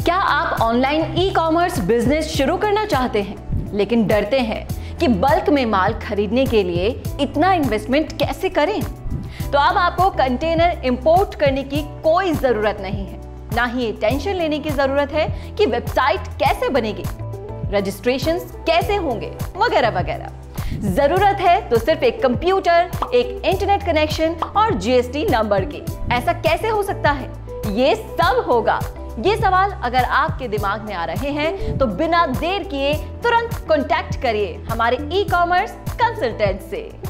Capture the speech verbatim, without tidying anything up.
क्या आप online e commerce business शुरू करना चाहते हैं लेकिन डरते हैं कि बल्क में माल खरीदने के लिए इतना इन्वेस्टमेंट कैसे करें? तो अब आपको कंटेनर इंपोर्ट करने की कोई जरूरत नहीं है, ना ही ये टेंशन लेने की जरूरत है कि वेबसाइट कैसे बनेगी, रजिस्ट्रेशंस कैसे होंगे, वगैरह वगैरह। जरूरत है तो सिर्फ एक कंप्यूटर, एक इंटरनेट कनेक्शन और जीएसटी नंबर की। ऐसा कैसे हो सकता है? ये सब होगा। ये सवाल अगर आपके दिमाग में आ रहे हैं तो बिना देर किए तुरंत कॉन्टैक्ट करिए हमारे ई कॉमर्स कंसल्टेंट से।